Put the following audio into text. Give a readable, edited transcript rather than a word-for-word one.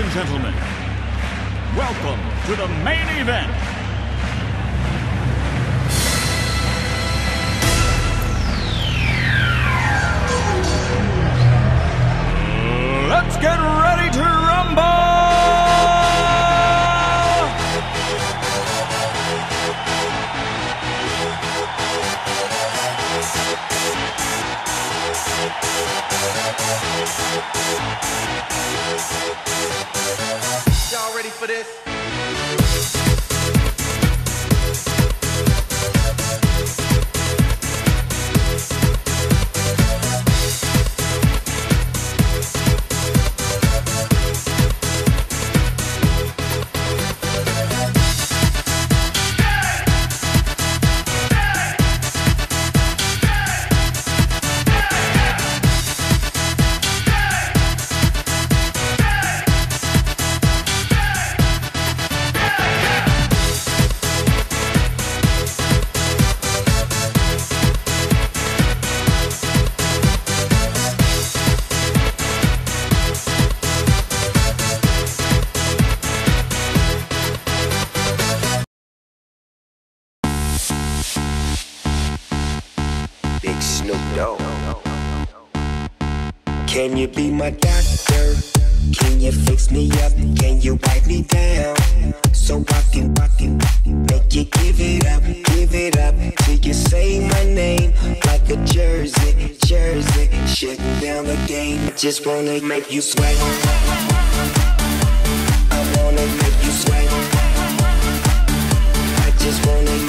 and gentlemen, welcome to the main event. Let's get ready to rumble! Y'all ready for this? Big Snoop Dogg. Can you be my doctor? Can you fix me up? Can you wipe me down? So I can make you give it up till you say my name like a jersey, shutting down the game. Just wanna make you sweat. I wanna make you sweat. I just wanna